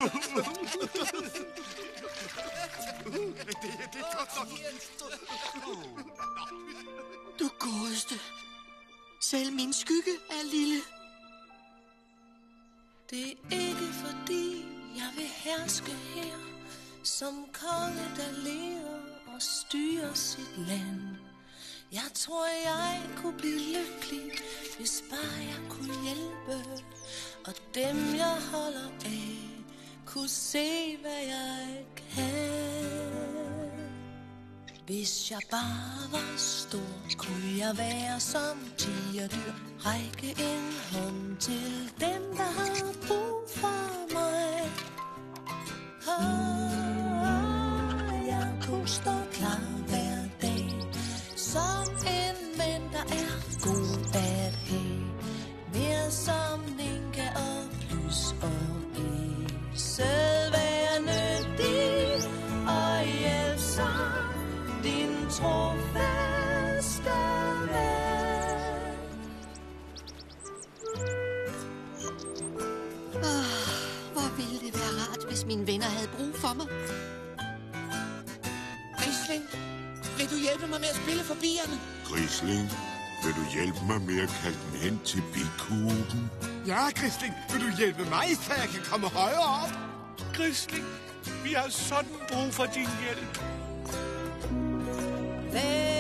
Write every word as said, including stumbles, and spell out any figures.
Du godeste. Selv min skygge er lille. Det er ikke fordi jeg vil herske her, som konge der lever og styrer sit land. Jeg tror jeg kunne blive lykkelig, hvis bare jeg kunne hjælpe, og dem jeg holder af kunne se hvad jeg kan. Hvis jeg bare var stor, kunne jeg være som tigerdyr, række en hånd til dem, der har brug for mig. Og jeg kunne stå klar hver dag, som en mand, der er god at have. Mere som Ninka og Plys og Isel, være nyttig og hjælpsom, din trofaste ven. Oh, hvor ville det være rart, hvis mine venner havde brug for mig. Grisling, vil du hjælpe mig med at spille for bierne? Grisling, vil du hjælpe mig med at kalde dem hen til bikuben? Ja, Grisling, vil du hjælpe mig, så jeg kan komme højere op? Grisling, vi har sådan brug for din hjælp. Hvad